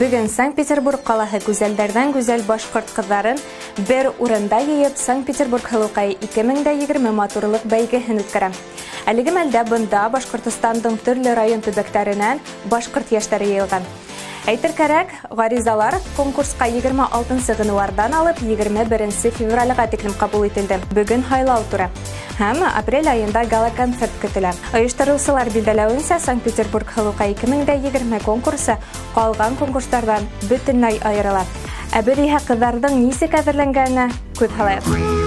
Бүген Санкт-Петербург қаласы гүзәлдәрдән гүзәл башкорт кызларын бер урында йыйып Санкт-Петербург Халыкай 2020 матурлык бәйгесен үткәрә. Әлеге мәлдә бында Башкортстанның төрле район төбәкләреннән башкорт яшьләре йыелган. Әйтер кирәк, гаризалар конкурска 26 гыйнвардан алып 21 февральгә тиклем кабул ителде. Бүген хайлау туры. Һәм апрель айында гала-концерт көтелә. Оештыручылар билдәләвенчә, Санкт-Петербург Халыкай 2020 конкурсы калган конкурслардан бөтенләй аерыла. Ә бер иһә кызларның ничек әзерләнгәненә күз һалыйк.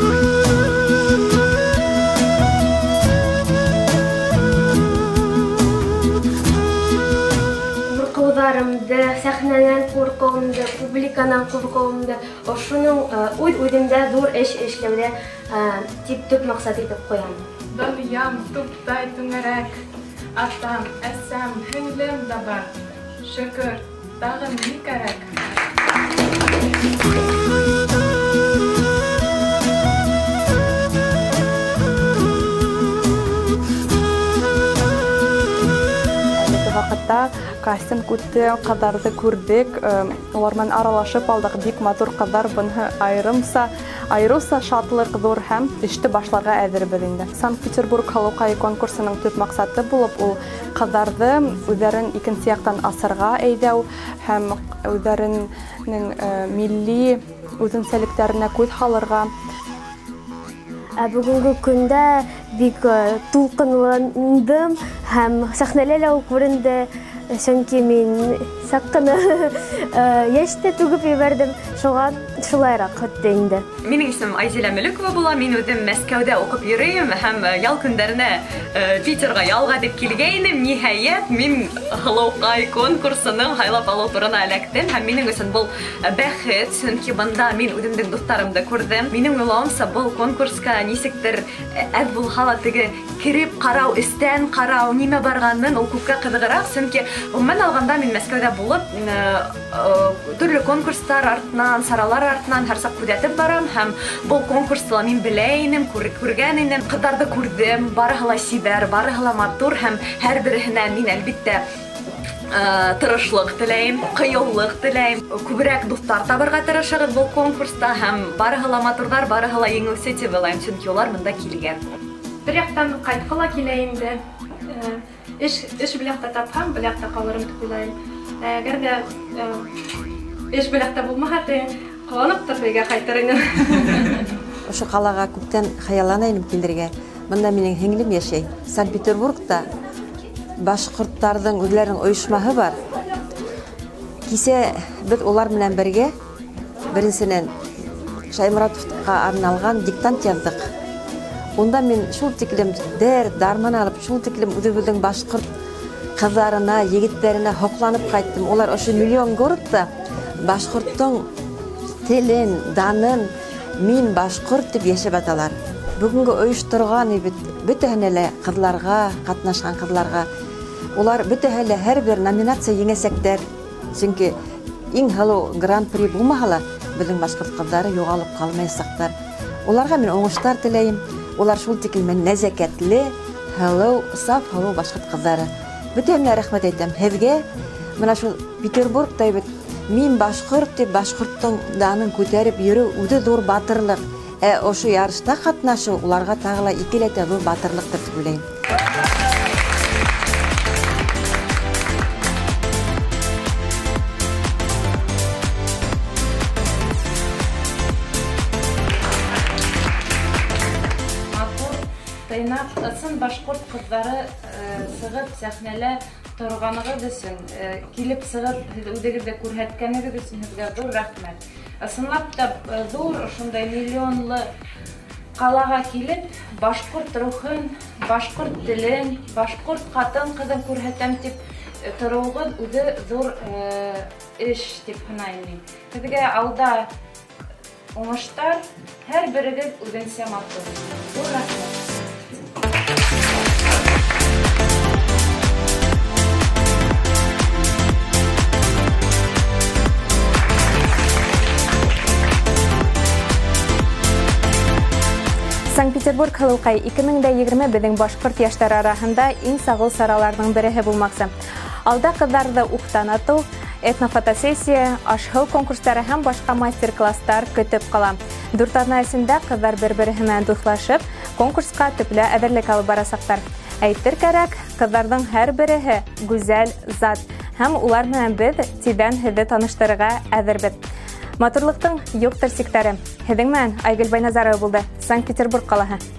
Куркударымды, сәхнәнән куркуымды, публиканан куркуымды, ошуның үз-үземдә зур эш эшләүдә төп максат итеп куям. Дөньям туптай түңәрәк, атам, әсәм, һеңлем дә бар. Шөкер, тагын ни кирәк? Вакытта кастинг үтте, кыздарды күрдек, улар белән аралашып алдык. Бик матур кызлар, буны айрылса шатлык зур һәм эште башларга әзербез инде. Санкт-Петербург Халыкай конкурсының төп максаты булып, ул кызларды үзләрен икенче яктан асырга әйдәү һәм үзләренең милли үзенчәлекләренә күз халырга. Бүгенге көндә бик тулкынландым һәм сәхнәләрдә күренде. Чөнки мин саккына яшьтә түгеп ебәрдем. Шулайрак хәтта инде. Минем исемем Айзилә Мөлекова була. Мин үзем Мәскәүдә укып йөрим һәм ял көндәренә Питерга ялга дип килгәйнем. Ниһаять мин Халыкай конкурсының хайлап алу турына эләктем һәм минем өчен бу бәхет, чөнки бында мин үземнең дусларымды күрдем. Минем уйлавымча бу конкурска нисектер әз булса ла теге кирип карау, истән карау, нимә барганын ул күпкә кызыграк, чөнки мен алганда мин Мәскәүдә булып төрле конкурслар артынан, саралар артынан һәр сак күзәтеп барам һәм бу конкурста мин белә инем, күргән инем, кызларны күрдем, барыһы ла сибәр, барыһы ла матур һәм һәр берсенә мин әлбиттә тырышлык теләйм, кыюлык теләйм. Күбрәк дуслар табырга тырышыгыз бу конкурста һәм барыһы ла матурлар, барыһы ла еңелсә дип уйлыйм, чөнки улар монда килгән. Бер яктан кайткыла килә инде. Эш беләктә тапһам, беләктә калырым дип уйлыйм. Әгәр дә эш беләктә булмаса, кыланып торырга кайтыр инем. Ошо калага күптән хаялланайм килергә. Монда минең һеңлем яшәй. Санкт-Петербургта башкортларның үзләренең оешмаһы бар. Кисә без улар белән бергә беренчедән Шаймуратовка арналган диктант яздык. Онда мин шул тиклем дарман алып, шул тиклем үзебезнең башкорт кызларына, егетләренә хокланып кайттым. Улар ошо миллион городта башкорттың телен, данын мин башкорт дип яшәп аталар. Бүгенге оештырган бөтәһенә кызларга, катнашкан кызларга улар бөтәһенә һәр бер номинация еңәсәктәр. Чөнки иң һылу гран-при булмаһа, безнең башкорт кызлары югалып калмаячактар. Уларга мин уңышлар теләйм. Улар шул тиклем нәзакәтле, һылу, саф һылу башкорт кызлары. Бөтәһенә рәхмәт әйтәм. Һезгә менә шул Петербургта мин башкорт дип башкорттың данын күтәреп йөрү үзе зур батырлык. Ошо ярышта катнашу уларга тагыла икеләтә зур батырлык дип уйлыйм. Ысын башкорт кызлары сыгып сәхнәлә торганыгыз өчен, килеп сыгып үзегезгә күрһәткәнегез өчен сезгә зур рәхмәт. Ысынлап та зур ошондай миллионлы калага килеп, башкорт рухын, башкорт телен, башкорт хатын-кызын күрһәтәм дип торугыз үзе зур эш дип һанайм. Сезгә алда уңыштар, һәр берегез үзенчә матур. Зур рәхмәт. Санкт-Петербург Халыкай 2020 безнең башкорт яшьләре арасында иң сагыл сараларның береһе булмакчы. Алда кызларны уктан ату, этнофотосессия, ашһыл конкурстары һәм башка мастер-класстар көтеп кала. Дүртатнасында кызлар бер-береһенә дуслашып, конкурска төпле әзерлек алып барасаклар. Әйтер кәрәк, кызларның һәр береһе гүзәл зат һәм улар менән без тиздән һеҙҙе таныштырырға әҙербеҙ. Матурлыҡтың юҡтыр сиктәре. Һеҙҙең менән Айгөл Байназарова булды, Санкт-Петербург ҡалаһы.